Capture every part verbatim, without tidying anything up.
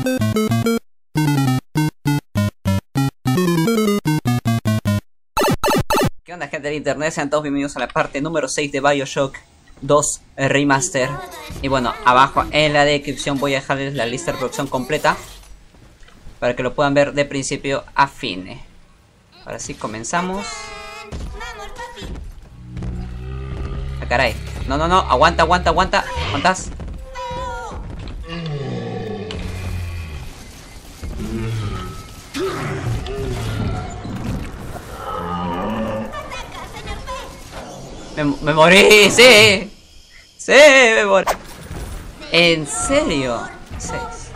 ¿Qué onda, gente del internet? Sean todos bienvenidos a la parte número seis de BioShock dos Remaster. Y bueno, abajo en la descripción voy a dejarles la lista de producción completa para que lo puedan ver de principio a fin. Ahora sí, comenzamos. Ah, caray. No, no, no, aguanta, aguanta, aguanta. ¿Aguantas? Me, me morí, sí. Sí, me morí. ¿En serio? Seis.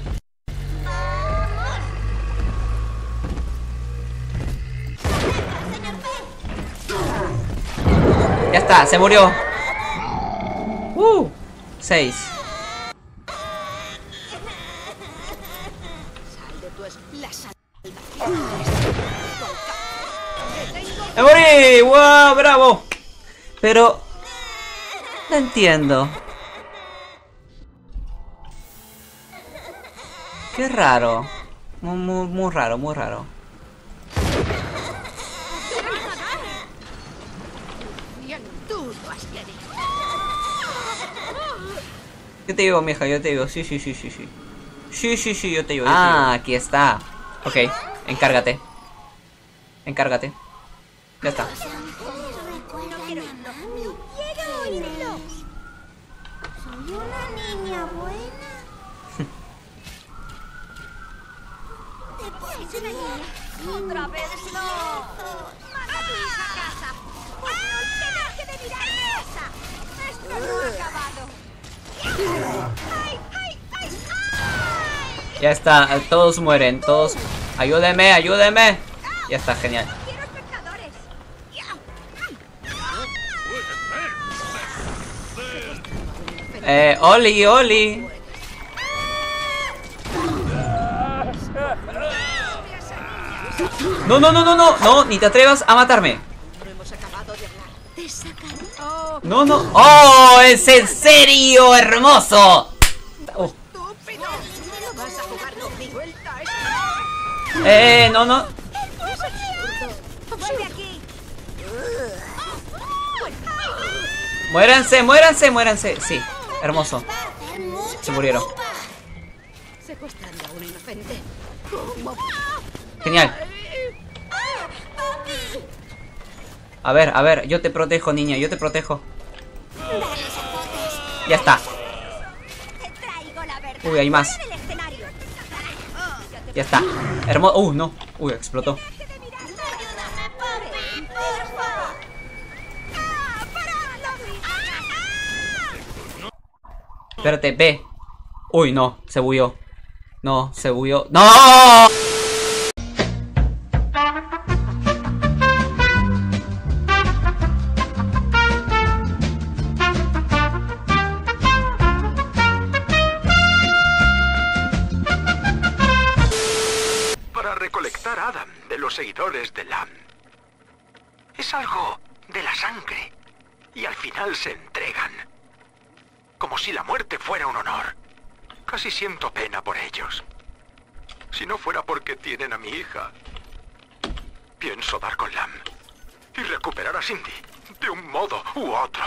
Ya está, se murió. Uh, seis. ¡Me morí! ¡Wow! ¡Bravo! Pero no entiendo. Qué raro. Muy, muy, muy raro, muy raro. Yo te digo, mija, yo te digo. Sí, sí, sí, sí, sí. Sí, sí, sí, yo te digo. Ah, aquí está. Ok, encárgate. Encárgate. Ya está. Soy una niña buena. ¿Te pones una niña? ¡Otra vez no! ¡Manda a tu hija a casa! ¡Pues no te deje de mirar esa! ¡Esto no ha acabado! ¡Ay, ay, ay, ay! Ya está, todos mueren, todos. Ayúdeme, ayúdeme. Ya está, genial. ¡Quiero espectadores! Eh, Oli, Oli. No, no, no, no, no, no, ni te atrevas a matarme. No, no. ¡Oh! ¡Es en serio! ¡Hermoso! Oh. Eh, no, no. Muéranse, muéranse, muéranse. Sí, hermoso. Se murieron. Genial. A ver, a ver, yo te protejo, niña, yo te protejo. Ya está. Uy, hay más. Ya está. Hermoso. Uh, no. Uy, explotó. Espérate, ve. Uy, no, se bugueó. No, se bugueó. ¡No! Para recolectar a Adam de los seguidores de Lamb. Es algo de la sangre. Y al final se entregan. Como si la muerte fuera un honor. Casi siento pena por ellos. Si no fuera porque tienen a mi hija, pienso dar con Lamb y recuperar a Cindy de un modo u otro.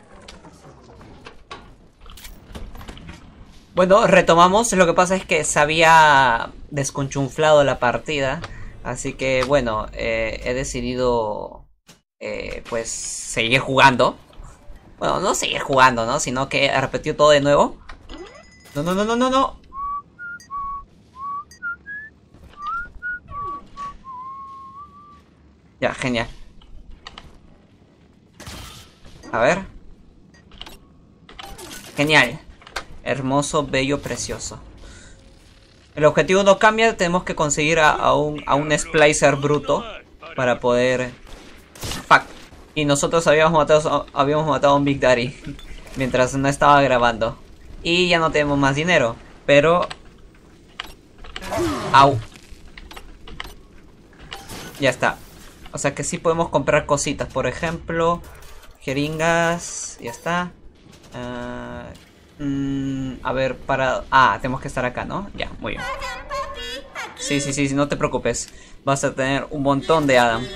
Bueno, retomamos. Lo que pasa es que se había desconchunflado la partida. Así que bueno, eh, he decidido eh, pues seguir jugando. Bueno, no seguir jugando, ¿no? Sino que he repetido todo de nuevo. No, no, no, no, no, no. Ya, genial. A ver. Genial. Hermoso, bello, precioso. El objetivo no cambia. Tenemos que conseguir a, a, un, a un splicer bruto para poder... Fuck. Y nosotros habíamos matado, habíamos matado a un Big Daddy mientras no estaba grabando. Y ya no tenemos más dinero. Pero... Au. Ya está. O sea que sí podemos comprar cositas. Por ejemplo, jeringas. Ya está. Uh, Mm, a ver, para... Ah, tenemos que estar acá, ¿no? Ya, muy bien. Sí, sí, sí, no te preocupes. Vas a tener un montón de Adam.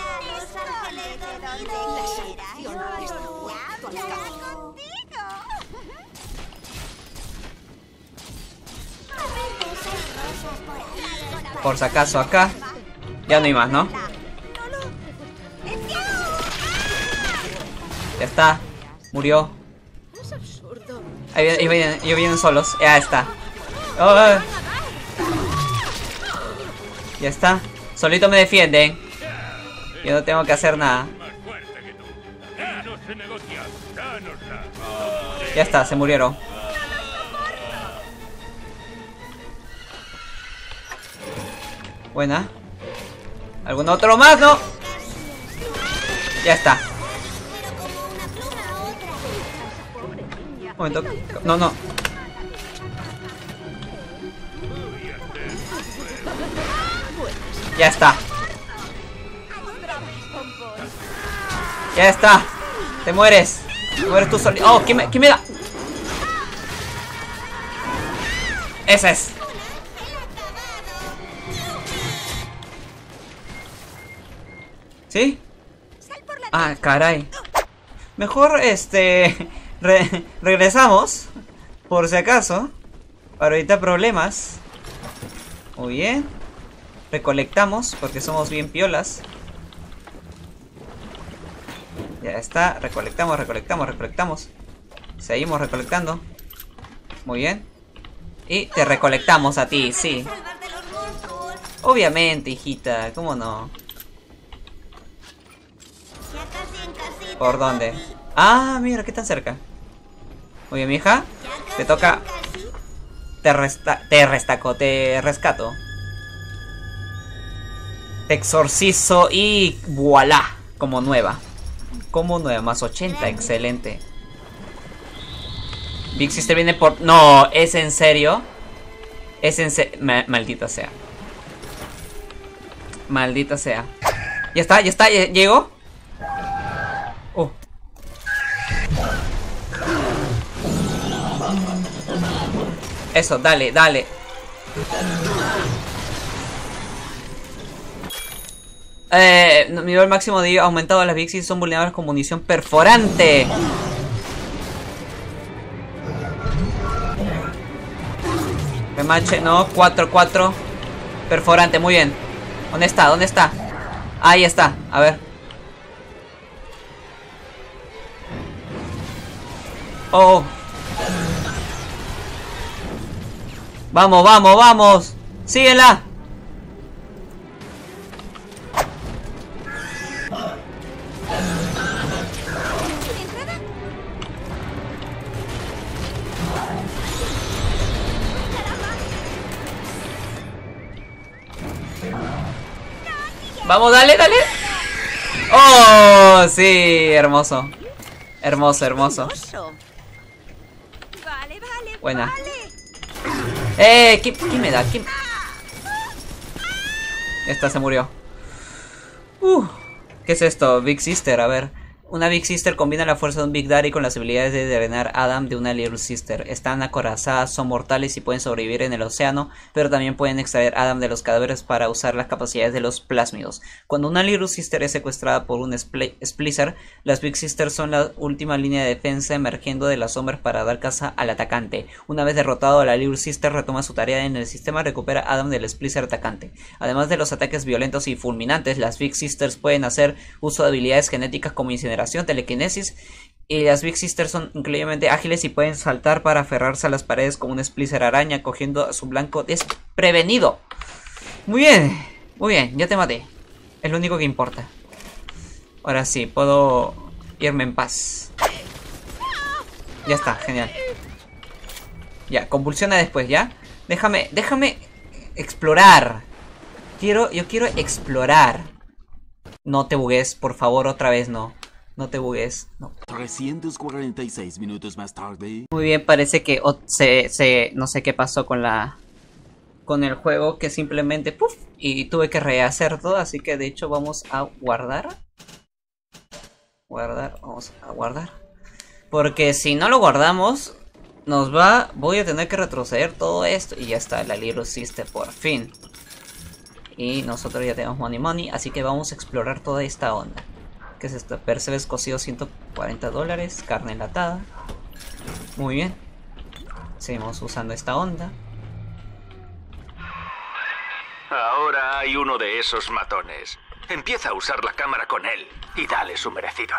Por si acaso acá. Ya no hay más, ¿no? Ya está. Murió. Ahí vienen, ahí vienen, ahí vienen solos. Ya está. Oh, ya está. Solito me defienden. Yo no tengo que hacer nada. Ya está, se murieron. Buena. ¿Algún otro más? No. Ya está. Un momento. No, no. Ya está. Ya está. Te mueres. Te mueres tú solito. Oh, ¿quién me, quién me da? Ese es. ¿Sí? Ah, caray. Mejor, este... Re regresamos. Por si acaso. Para evitar problemas. Muy bien. Recolectamos, porque somos bien piolas. Ya está. Recolectamos, recolectamos, recolectamos. Seguimos recolectando. Muy bien. Y te recolectamos a ti, sí. Obviamente, hijita. ¿Cómo no? ¿Por dónde? Ah, mira, ¿qué tan cerca? Muy bien, mija. Te toca. Te resta... Te restaco, te rescato. Te exorcizo y voilà. Como nueva. Como nueva, más ochenta, excelente. Big Sister viene por... No, ¿es en serio? Es en serio. Ma maldita sea. Maldita sea. Ya está, ya está, ya llegó. Uh. Eso, dale, dale. Eh, nivel máximo de aumentado. Las Vixis son vulnerables con munición perforante. Remache, no, cuatro, cuatro. Perforante, muy bien. ¿Dónde está? ¿Dónde está? Ahí está, a ver. Oh. Vamos, vamos, vamos. Síguela. Vamos, dale, dale. Oh, sí, hermoso. Hermoso, hermoso. Vale, vale, Buena. vale. Eh, ¿quién, quién me da? ¿Quién? Esta se murió. Uh, ¿qué es esto? Big Sister, a ver. Una Big Sister combina la fuerza de un Big Daddy con las habilidades de drenar Adam de una Little Sister. Están acorazadas, son mortales y pueden sobrevivir en el océano, pero también pueden extraer Adam de los cadáveres para usar las capacidades de los plásmidos. Cuando una Little Sister es secuestrada por un Splicer, las Big Sisters son la última línea de defensa emergiendo de las sombras para dar caza al atacante. Una vez derrotado, la Little Sister retoma su tarea en el sistema y recupera Adam del Splicer atacante. Además de los ataques violentos y fulminantes, las Big Sisters pueden hacer uso de habilidades genéticas como incineración, telequinesis, y las Big Sisters son increíblemente ágiles y pueden saltar para aferrarse a las paredes como un Splicer araña, cogiendo a su blanco desprevenido. Muy bien, muy bien, ya te maté. Es lo único que importa. Ahora sí, puedo irme en paz. Ya está, genial. Ya, convulsiona después, ¿ya? Déjame, déjame explorar. Quiero, yo quiero explorar. No te bugues, por favor, otra vez no. No te bugues, no. trescientos cuarenta y seis minutos más tarde. Muy bien, parece que oh, se, se, no sé qué pasó con la... Con el juego, que simplemente... ¡Puf! Y tuve que rehacer todo, así que de hecho vamos a guardar. Guardar, vamos a guardar. Porque si no lo guardamos, nos va... Voy a tener que retroceder todo esto. Y ya está, la Little Sister por fin. Y nosotros ya tenemos money money. Así que vamos a explorar toda esta onda. ¿Qué es esto? Percebes cocido ciento cuarenta dólares. Carne enlatada. Muy bien. Seguimos usando esta onda. Ahora hay uno de esos matones. Empieza a usar la cámara con él y dale su merecido.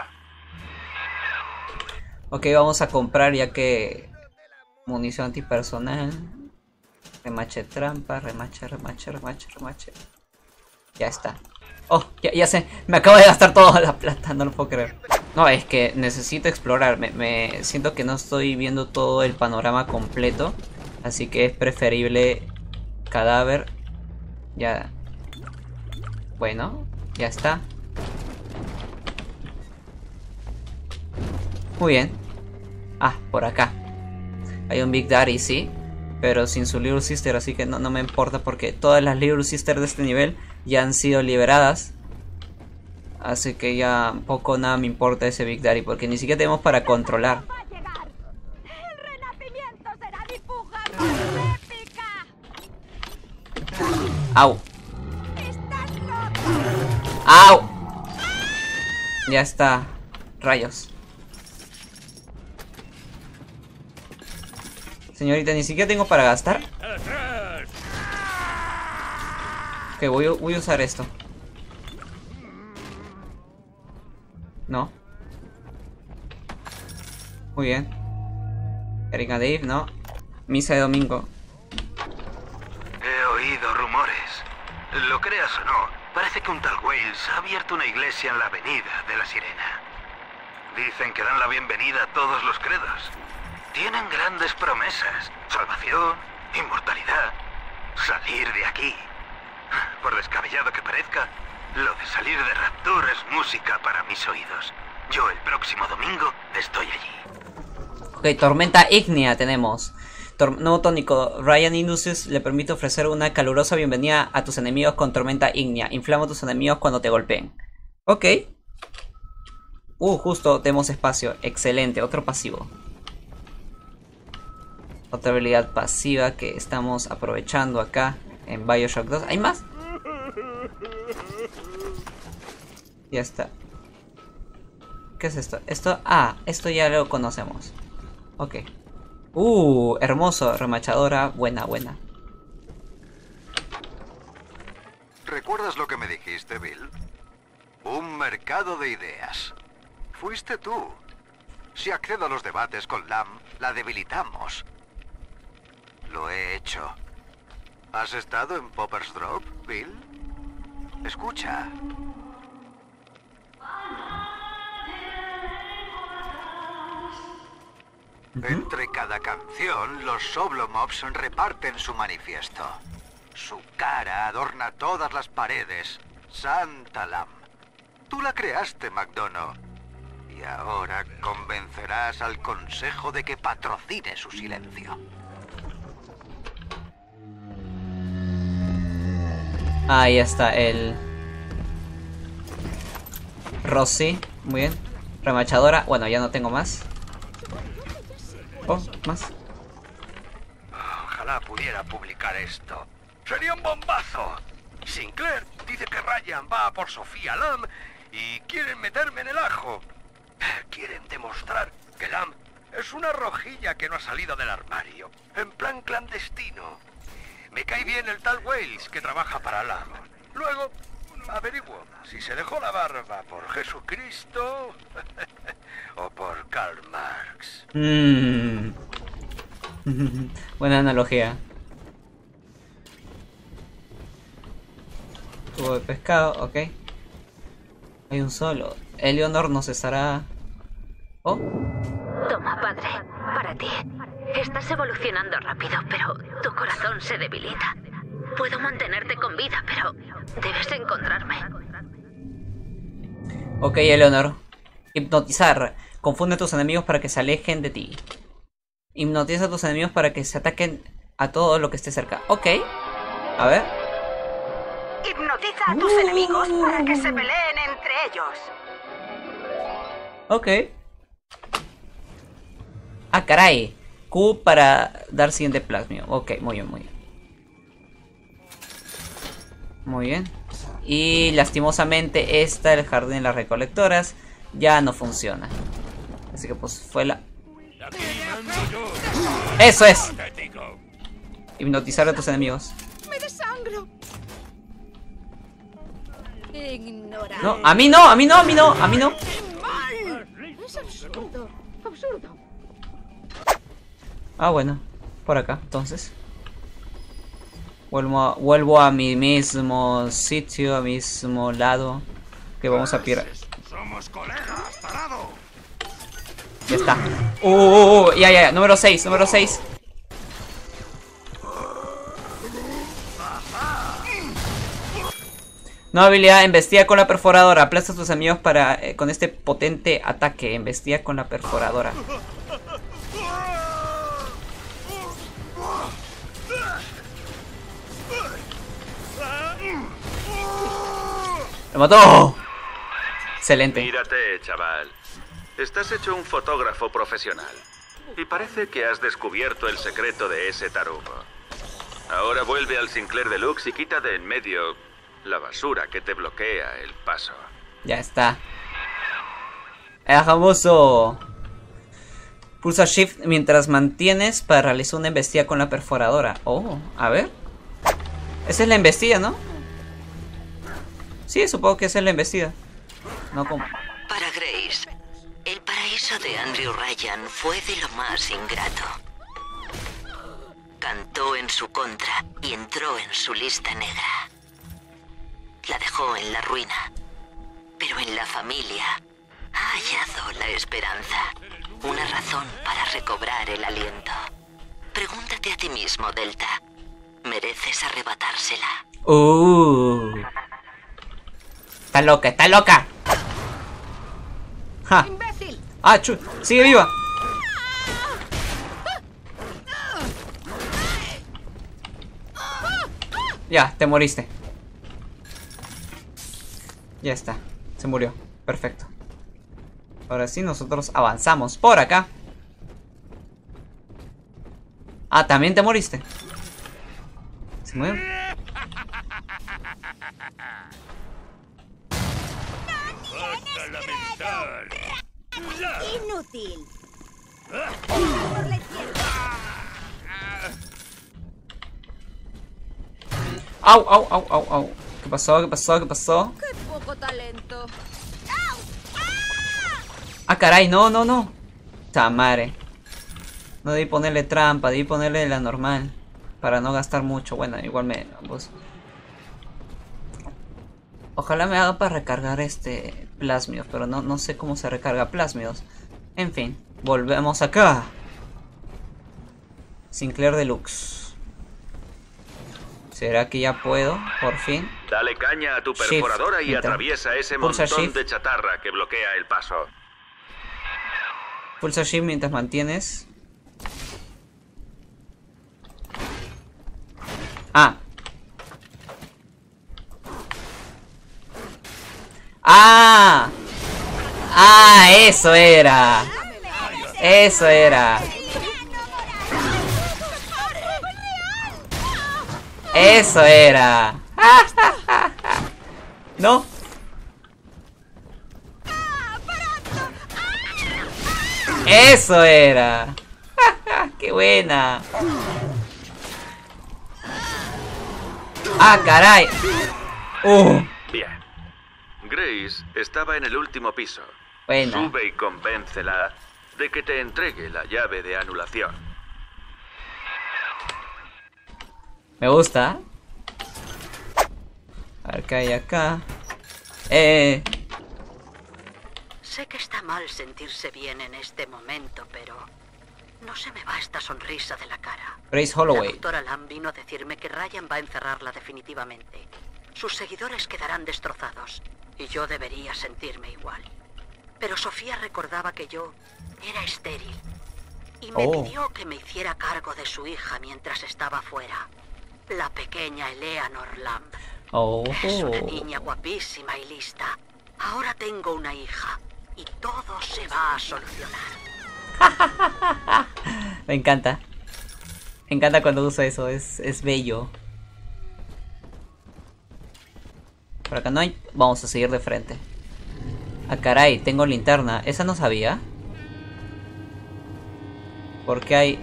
Ok, vamos a comprar ya que... Munición antipersonal. Remache trampa, remache, remache, remache, remache. Ya está. Oh, ya, ya sé, me acabo de gastar toda la plata, no lo puedo creer. No, es que necesito explorar, me, me siento que no estoy viendo todo el panorama completo. Así que es preferible cadáver. Ya. Bueno, ya está. Muy bien. Ah, por acá. Hay un Big Daddy, sí. Pero sin su Little Sister, así que no, no me importa porque todas las Little Sister de este nivel ya han sido liberadas. Así que ya poco nada me importa ese Big Daddy porque ni siquiera tenemos para controlar. El renacimiento será mi puja más épica. ¡Au! ¡Estás loco! ¡Au! Ya está. Rayos. Señorita, ni siquiera tengo para gastar. Ok, voy, a- voy a usar esto. No. Muy bien. Erika Dave, no. Misa de domingo. He oído rumores. Lo creas o no, parece que un tal Wales ha abierto una iglesia en la avenida de la Sirena. Dicen que dan la bienvenida a todos los credos. Tienen grandes promesas. Salvación, inmortalidad, salir de aquí. Por descabellado que parezca, lo de salir de Rapture es música para mis oídos. Yo el próximo domingo estoy allí. Ok, tormenta ígnea tenemos. Tor nuevo tónico. Ryan Industries le permite ofrecer una calurosa bienvenida a tus enemigos con tormenta ígnea. Inflama a tus enemigos cuando te golpeen. Ok. Uh, justo tenemos espacio. Excelente, otro pasivo. Otra habilidad pasiva que estamos aprovechando acá en BioShock dos. ¿Hay más? Ya está. ¿Qué es esto? Esto, ah, esto ya lo conocemos. Ok. Uh, hermoso, remachadora, buena, buena. ¿Recuerdas lo que me dijiste, Bill? Un mercado de ideas. Fuiste tú. Si accedo a los debates con Lam, la debilitamos. Lo he hecho. ¿Has estado en Popper's Drop, Bill? Escucha. Entre cada canción, los Soblomobs reparten su manifiesto. Su cara adorna todas las paredes. Santa Lam. Tú la creaste, McDonough. Y ahora convencerás al Consejo de que patrocine su silencio. Ahí está el... Rossi, muy bien. Remachadora, bueno, ya no tengo más. Oh, más. Ojalá pudiera publicar esto. Sería un bombazo. Sinclair dice que Ryan va a por Sofía Lam y quieren meterme en el ajo. Quieren demostrar que Lam es una rojilla que no ha salido del armario, en plan clandestino. Me cae bien el tal Wales que trabaja para Lam. Luego averiguo si se dejó la barba por Jesucristo o por Karl Marx. Mm. Buena analogía. Tubo de pescado, ok. Hay un solo. Eleonor nos estará... Oh. Toma, padre, para ti. Estás evolucionando rápido, pero tu corazón se debilita. Puedo mantenerte con vida, pero debes encontrarme. Ok, Eleonor. Hipnotizar. Confunde a tus enemigos para que se alejen de ti. Hipnotiza a tus enemigos para que se ataquen a todo lo que esté cerca. Ok. A ver. Hipnotiza a tus Uh. enemigos para que se peleen entre ellos. Ok. Ah, caray. Q para dar siguiente plasmio. Ok, muy bien, muy bien. Muy bien. Y lastimosamente esta, el jardín de las recolectoras, ya no funciona. Así que pues fue la... ¡Eso es! Hipnotizar a tus enemigos. ¡Me desangro! Ignorante. No, a mí no, a mí no, a mí no, a mí no. Es absurdo. Absurdo. Ah, bueno, por acá, entonces. Vuelvo a, vuelvo a mi mismo sitio, a mi mismo lado. Que vamos a pirar. Somos colegas, tarado. Ya está. Uh, uh, uh, ya, ya, ya. Número seis, número seis. Nueva habilidad, investiga con la perforadora. Aplasta a tus amigos para eh, con este potente ataque. Investiga con la perforadora. ¡Lo mató! Excelente. Mírate, chaval. Estás hecho un fotógrafo profesional. Y parece que has descubierto el secreto de ese tarugo. Ahora vuelve al Sinclair Deluxe y quita de en medio la basura que te bloquea el paso. Ya está. El famoso. Pulsa Shift mientras mantienes para realizar una embestida con la perforadora. Oh, a ver. Esa es la embestida, ¿no? Sí, supongo que esa es la embestida. No como. Para Grace, el paraíso de Andrew Ryan fue de lo más ingrato. Cantó en su contra y entró en su lista negra. La dejó en la ruina. Pero en la familia ha hallado la esperanza. Una razón para recobrar el aliento. Pregúntate a ti mismo, Delta. ¿Mereces arrebatársela? Uh. Está loca, está loca. Ja. ¡Imbécil! Ah, chu. Sigue viva. Ya, te moriste. Ya está. Se murió. Perfecto. Ahora sí, nosotros avanzamos por acá. Ah, también te moriste. Se murió. ¡Inútil! Por la izquierda. Au, au, au, au, au. ¿Qué pasó? ¿Qué pasó? ¿Qué pasó? ¡Qué poco talento! Ah, caray, no, no, no. Tamare. No debí ponerle trampa, debí ponerle la normal. Para no gastar mucho. Bueno, igual me... Pues... Ojalá me haga para recargar este... Plasmios, pero no, no sé cómo se recarga Plasmios. En fin, volvemos acá. Sinclair Deluxe. ¿Será que ya puedo? Por fin. Dale caña a tu perforadora Shift, y entra. atraviesa ese Pulsa montón Shift. de chatarra que bloquea el paso. Pulsa Shift mientras mantienes. Ah. Ah. Ah, eso era. Eso era. Eso era. No. Eso era. Qué buena. Ah, caray. Uh. Bien. Grace estaba en el último piso. Buena. Sube y convéncela de que te entregue la llave de anulación. Me gusta. A ver qué hay acá. Eh. Sé que está mal sentirse bien en este momento, pero no se me va esta sonrisa de la cara. Grace La Holloway. doctora Lam vino a decirme que Ryan va a encerrarla definitivamente. Sus seguidores quedarán destrozados y yo debería sentirme igual. Pero Sofía recordaba que yo era estéril y me Oh. pidió que me hiciera cargo de su hija mientras estaba fuera. La pequeña Eleanor Lam. Oh. Es una niña guapísima y lista. Ahora tengo una hija y todo se va a solucionar. Me encanta. Me encanta cuando usa eso, es, es bello. Por acá no hay. Vamos a seguir de frente. Ah, caray, tengo linterna. Esa no sabía. ¿Por qué hay...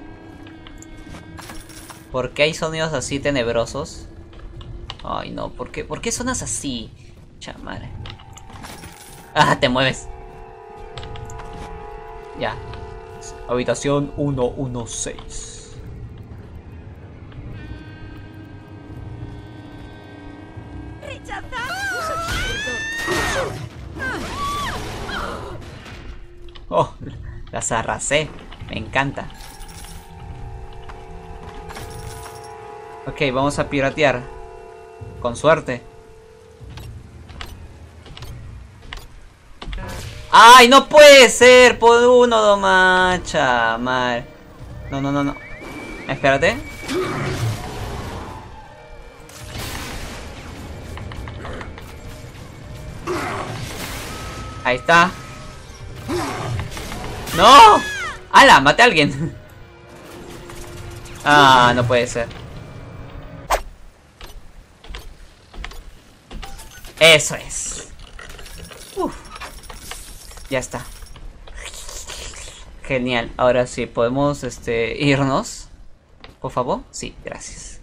¿Por qué hay sonidos así tenebrosos? Ay, no, ¿por qué, ¿por qué sonas así? Chamare. Ah, te mueves. Ya. Habitación ciento dieciséis. Oh, las arrasé. Me encanta. Ok, vamos a piratear. Con suerte. ¡Ay, no puede ser! Por uno nomás, chamar. No, no, no, no. Espérate. Ahí está. ¡No! ¡Hala! ¡Maté a alguien! Ah, no puede ser. Eso es. Uf. Ya está. Genial. Ahora sí, podemos este, irnos. Por favor. Sí, gracias.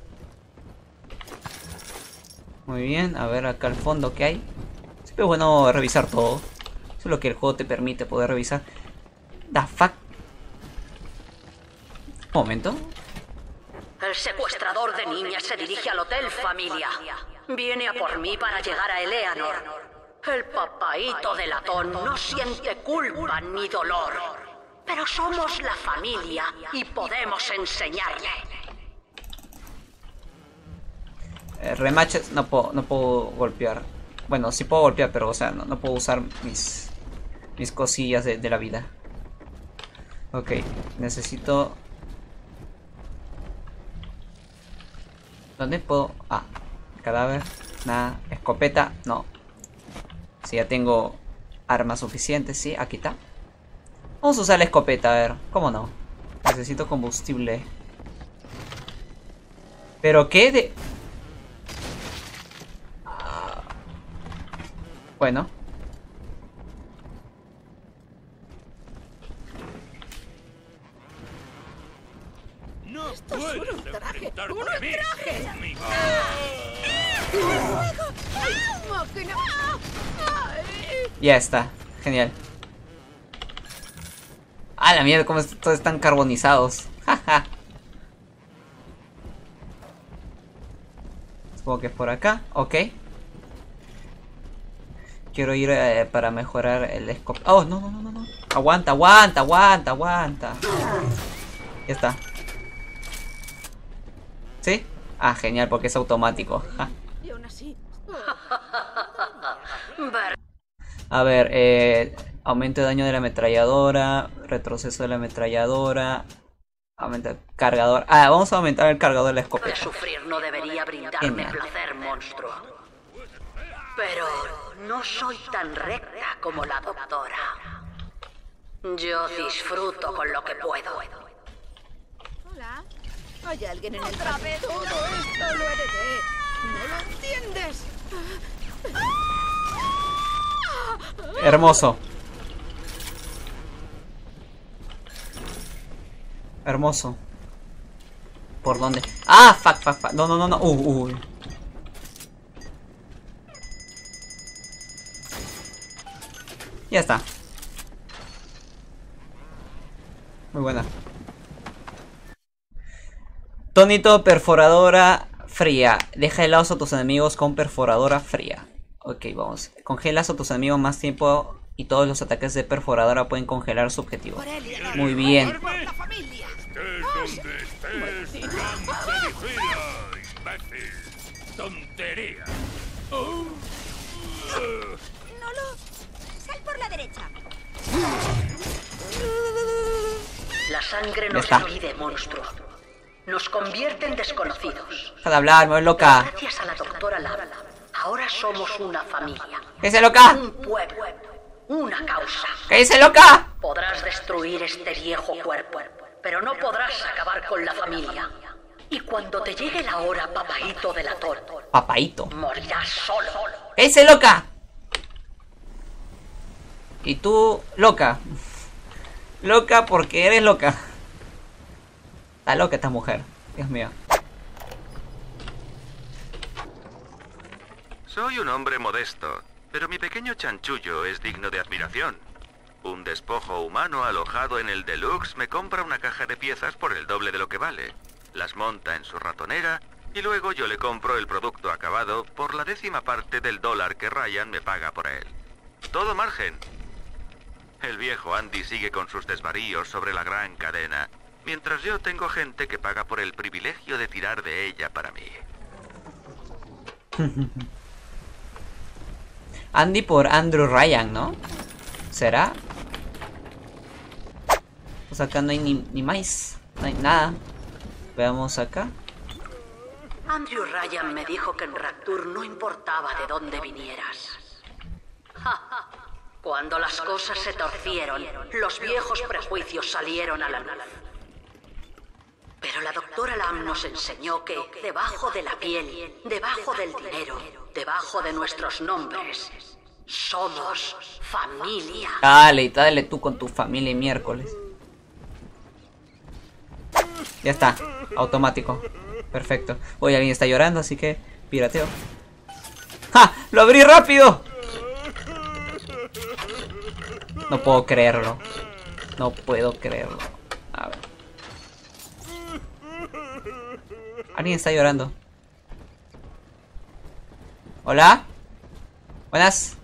Muy bien. A ver acá al fondo qué hay. Siempre es bueno revisar todo. Eso es lo que el juego te permite poder revisar. The fuck. Un momento. El secuestrador de niñas se dirige al Hotel Familia. Viene a por mí para llegar a Eleanor. El papaíto de latón no siente culpa ni dolor. Pero somos la familia y podemos enseñarle. Eh, remaches, no puedo, no puedo golpear. Bueno, sí puedo golpear, pero o sea, no, no puedo usar mis, mis cosillas de, de la vida. Ok, necesito... ¿Dónde puedo? Ah, cadáver, nada, escopeta, no. Si ya tengo armas suficientes, sí, aquí está. Vamos a usar la escopeta, a ver, ¿cómo no? Necesito combustible. ¿Pero qué de...? Ah, bueno. No puedes enfrentarte a mí. Ya está, genial. Ah, la mierda, cómo todos están carbonizados. Jaja. Supongo que es por acá, ok. Quiero ir eh, para mejorar el escope. Oh, no, no, no, no, no. Aguanta, aguanta, aguanta, aguanta. Ya está. ¿Sí? Ah, genial, porque es automático. Ja. Y aún así... A ver, eh, aumento de daño de la ametralladora, retroceso de la ametralladora, aumenta el cargador. Ah, vamos a aumentar el cargador de la escopeta. Sufrir no debería brindarme placer, monstruo. Pero no soy tan recta como la doctora. Yo disfruto con lo que puedo. Hola. Hay alguien en el Otra vez todo esto lo heredé. ¿No lo entiendes? Hermoso. Hermoso. ¿Por dónde? Ah, fuck, fuck, fuck. No, no, no, no. Uh, uh. Ya está. Muy buena. Tonito, perforadora fría. Deja helados a tus enemigos con perforadora fría. Ok, vamos. Congelas a tus enemigos más tiempo y todos los ataques de perforadora pueden congelar su objetivo. Muy bien. Estés donde estés, cambia de fila, imbécil. Tontería. Oh. Nolo, sal por la derecha. La sangre nos divide, monstruo. Nos convierte en desconocidos. Deja de hablar, me voy loca. Gracias a la doctora Lara, ahora somos una familia. ¿Qué dice loca? Un pueblo. Una causa. ¿Qué dice loca? Podrás destruir este viejo cuerpo, pero no podrás acabar con la familia. Y cuando te llegue la hora, papaíto del atol, Papaíto. morirás solo. ¿Qué dice loca? Y tú, loca. Loca porque eres loca. Está loca esta mujer. Dios mío. Soy un hombre modesto, pero mi pequeño chanchullo es digno de admiración. Un despojo humano alojado en el Deluxe me compra una caja de piezas por el doble de lo que vale. Las monta en su ratonera y luego yo le compro el producto acabado por la décima parte del dólar que Ryan me paga por él. Todo margen. El viejo Andy sigue con sus desvaríos sobre la gran cadena, mientras yo tengo gente que paga por el privilegio de tirar de ella para mí. Andy por Andrew Ryan, ¿no? ¿Será? Pues acá no hay ni, ni más. No hay nada. Veamos acá. Andrew Ryan me dijo que en Rapture no importaba de dónde vinieras. Ja, ja. Cuando las cosas se torcieron, los viejos prejuicios salieron a la luz. Pero la doctora Lam nos enseñó que debajo de la piel, debajo del dinero, debajo de nuestros nombres, somos familia. Dale, dale tú con tu familia miércoles. Ya está, automático. Perfecto. Hoy alguien está llorando, así que pirateo. ¡Ja! ¡Lo abrí rápido! No puedo creerlo. No puedo creerlo. A ver. Alguien está llorando. ¿Hola? Buenas.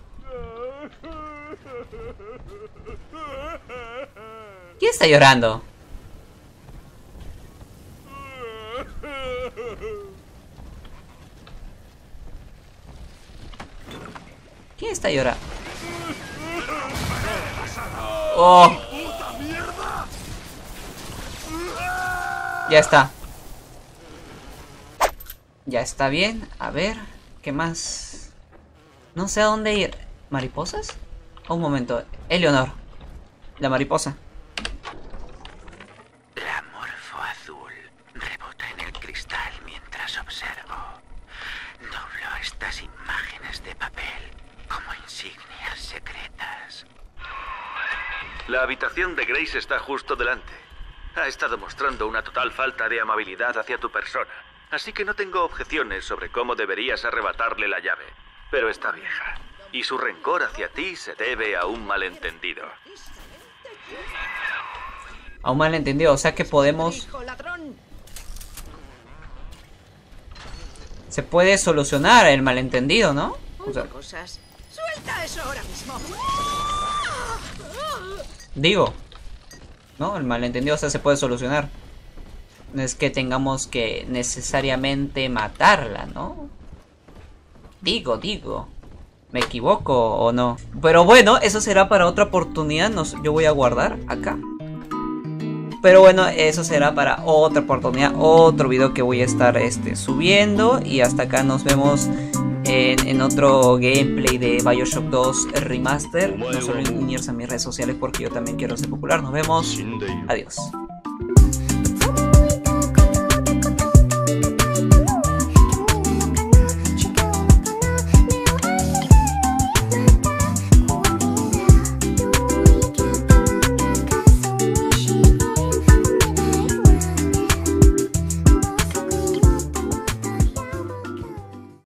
¿Quién está llorando? ¿Quién está llorando? Oh. Ya está. Ya está bien. A ver, ¿qué más? No sé a dónde ir. ¿Mariposas? Un momento. Eleonor. La mariposa. La morfo azul rebota en el cristal mientras observo. Doblo estas imágenes de papel como insignias secretas. La habitación de Grace está justo delante. Ha estado mostrando una total falta de amabilidad hacia tu persona, así que no tengo objeciones sobre cómo deberías arrebatarle la llave. Pero está vieja, y su rencor hacia ti se debe a un malentendido. A un malentendido, o sea que podemos... Se puede solucionar el malentendido, ¿no? O sea, Cosas. Suelta eso ahora mismo. digo, ¿no? El malentendido, o sea, se puede solucionar. No es que tengamos que necesariamente matarla, ¿no? Digo, digo. ¿Me equivoco o no? Pero bueno, eso será para otra oportunidad. Nos, yo voy a guardar acá. Pero bueno, eso será para otra oportunidad. Otro video que voy a estar este, subiendo. Y hasta acá nos vemos en, en otro gameplay de BioShock dos Remaster. No se olviden unirse a mis redes sociales porque yo también quiero ser popular. Nos vemos. Adiós.